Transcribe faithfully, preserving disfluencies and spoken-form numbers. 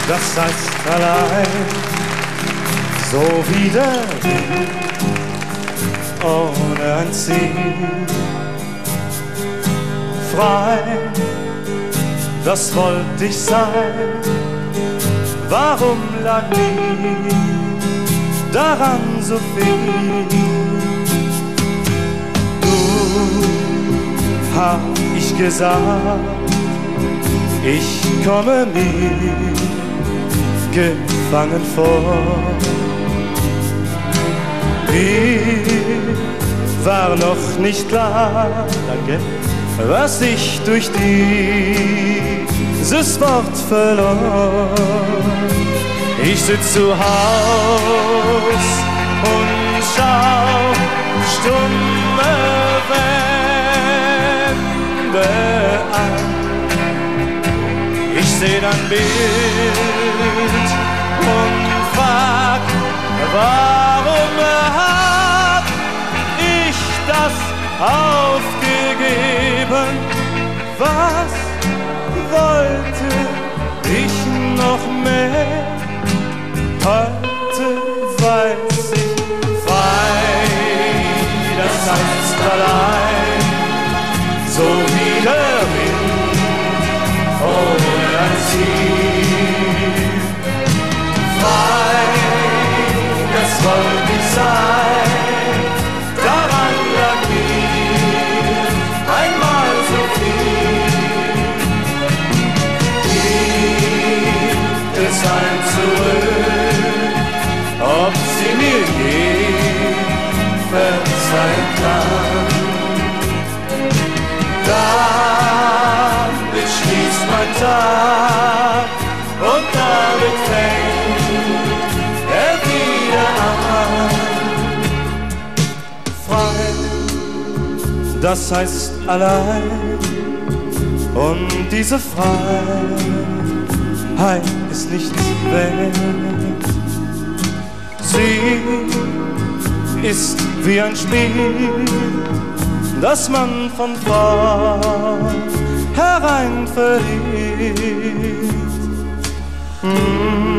das heißt allein, so wie der Wind, ohne ein Ziel. Frei, das wollte ich sein, warum lag nie daran so viel? Du, hab ich gesagt, ich komme mir gefangen vor. Mir war noch nicht klar, danke, was ich durch dieses Wort verlor. Ich sitz zu Haus und schau stumme Wände an. Ich seh dein Bild und frag, warum hab ich das aufgegeben? Was wollte ich noch mehr? Heute weiß ich, frei, das heißt allein, so wie der Wind ohne ein Ziel. Frei, das wollte ich sein, daran lag mir einmal so viel. Gibt es ein Zurück, ob sie mir je verzeihen kann? Dann beschließt mein Tag und damit fängt er wieder an. Frei, das heißt allein, und diese Freiheit ist nichts wert. Sie ist wie ein Spiel, das man von vornherein verliert. Mm.